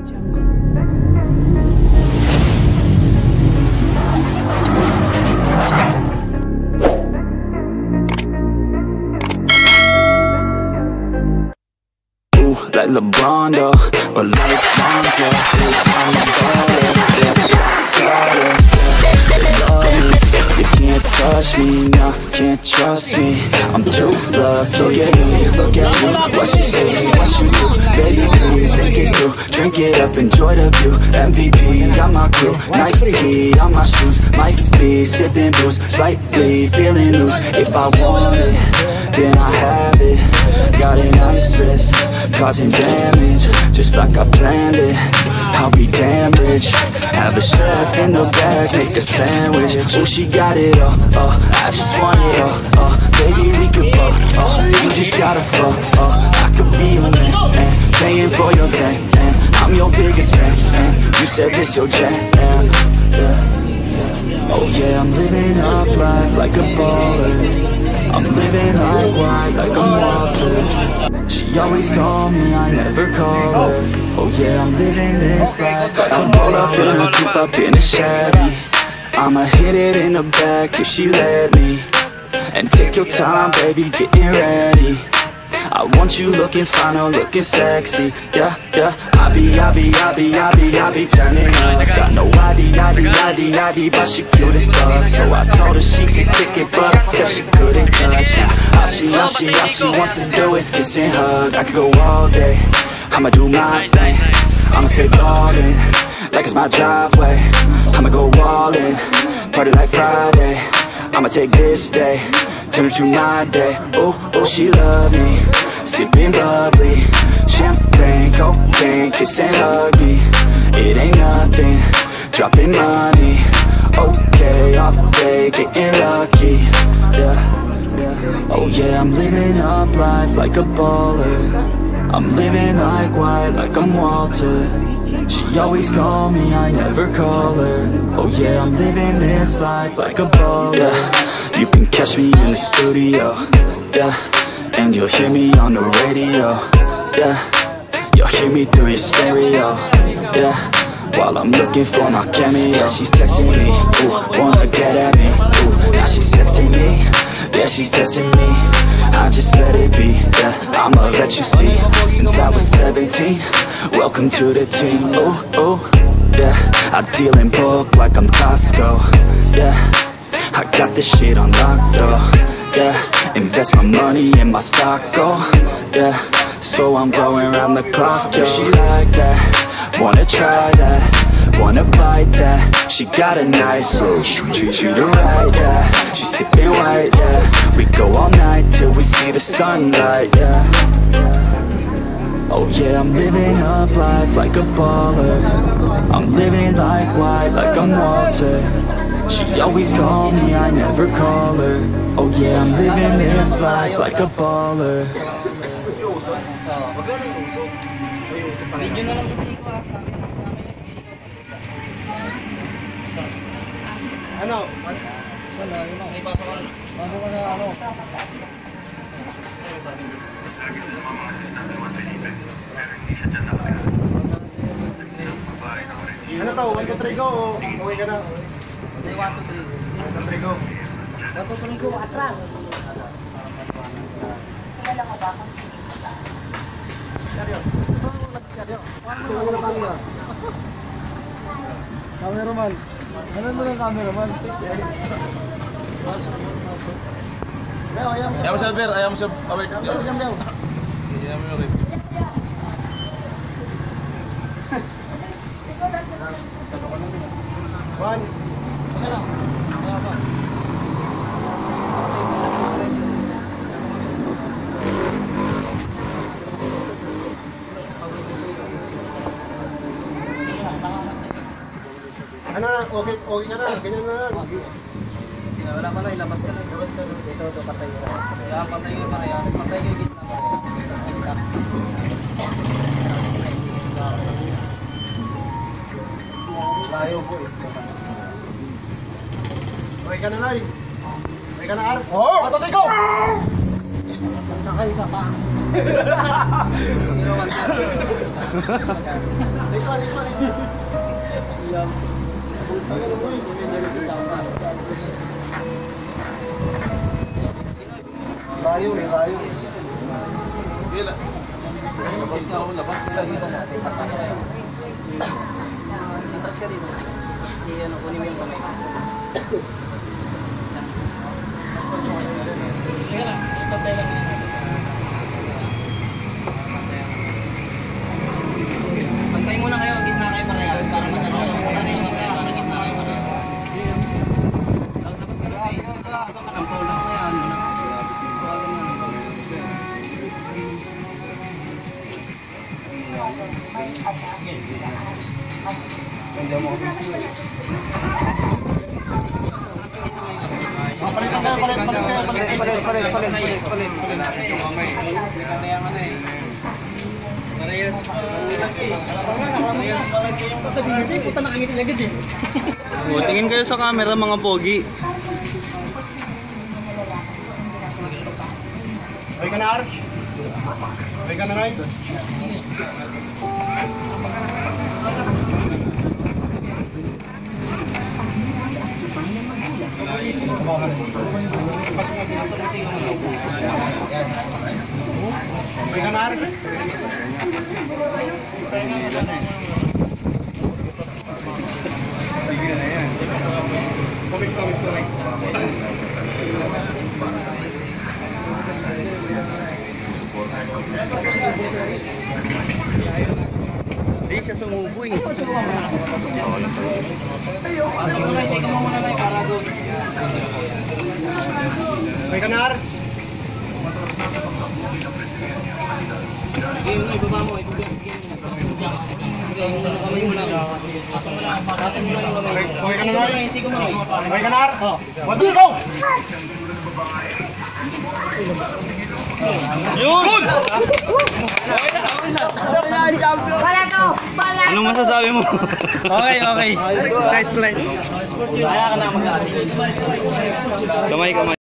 Like LeBron though, or like Lonzo, I'm a baller, yeah, shot caller, yeah, they love me, you can't touch me, no, can't trust me, I'm too lucky, look at me, what you see, what you do, baby please, think it through, drink it up, enjoy the view, MVP, got my crew, Nike on my shoes, might be sipping booze, slightly feeling loose, if I want it, then I have it, got an ice wrist, causing damage, just like I planned it. I'll be damn rich, have a chef in the back, make a sandwich. Oh, she got it all, I just want it all, baby we could both, you just gotta flow, I could be your man, paying for your tan, I'm your biggest fan, you said this your jam, yeah. Oh yeah, I'm living up life like a baller, I'm living like white, like I'm Walter. She always told me I never call her. Oh yeah, I'm living this life. I roll up in a coupe, up in a Chevy. I'ma hit it in the back if she let me. And take your time, baby, getting ready. I want you looking fine or looking sexy. Yeah, yeah. I be turning up. Got no ID, but she cute as fuck. So I told her she could kick it, but said she couldn't touch. All she wants to do is kiss and hug. I could go all day, I'ma do my thing. I'ma stay ballin', like it's my driveway. I'ma go all in, party like Friday. I'ma take this day, turn it to my day. Oh, she love me, sipping bubbly, champagne, cocaine, kiss and hug me. It ain't nothing, dropping money. Okay, off day, getting lucky. Yeah. Oh yeah, I'm living up life like a baller. I'm living like white, like I'm Walter. She always told me I never call her. Oh yeah, I'm living this life like a baller. Yeah. You can catch me in the studio, yeah, and you'll hear me on the radio, yeah. You'll hear me through your stereo, yeah, while I'm looking for my cameo. Yeah, she's texting me, ooh, wanna get at me, ooh. Now she's texting me, yeah, she's testing me. I just let it be, yeah, I'ma let you see. Since I was 17, welcome to the team, ooh, yeah. I deal in bulk like I'm Costco, yeah. I got this shit on lock, though, yeah. Invest my money in my stock, oh, yeah. So I'm going around the clock, yo. She like that, wanna try that, wanna bite that. She got a nice treat her right, yeah. She sipping white, yeah. We go all night till we see the sunlight, yeah. Oh yeah, I'm living up life like a baller. I'm living like white, like I'm Walter. She always called me, I never call her. Oh yeah, I'm living this life like a baller. Ano? Ano to? 1, 2, 3, go? Okay ka na? 1, 2, 3. 1, 2, 3, go. 1, 2, 3, go. Atras. Kilala ko ba? Seryo? Seryo? Ano na camera? Cameraman. Ano mo ng cameraman? Ayaw mo siya, Ber. Ayaw mo siya. Ayaw mo rin. One. Ano na? Okay ka na. Ganyan na lang. Wala pa na, ilabas ka na. Ito, patay ka. Kaya patay yung parehas. Patay yung gitna parehas. Tapos gitna. Layo po eh. Okay ka na, Nay. Okay ka na, Ar. Oo! Patotay ko! Sakay ka pa. Next one. Layo. Gila. Labas na ako, labas. Atras ka dito. Ano, kunin mo yung kamay. Pantay muna kayo, gitna kayo parehas. Para magano, atras na mamaya, para gitna kayo parehas. Labas ka na kayo, talaga ka ng paulang na yan. Tawagan na. Tingin kayo sa camera mga pogi. Okay ka na, Ar? Okay ka na, Ray? Okay ka na, Ar? Komik. Hindi siya sumubo eh. Pasok mo na, shake mo muna na para doon. Okay ka na, Ar? Game mo, ibaba mo, yung kamay mo lang. Pasok mo lang yung kamay. Okay ka na, Ray? Sige mo lang. Okay ka na, Ar? 1, 2, go! Yun! Anong masasabi mo? Okay. Nice play. Kaya ka na mag-aasin. Kamay.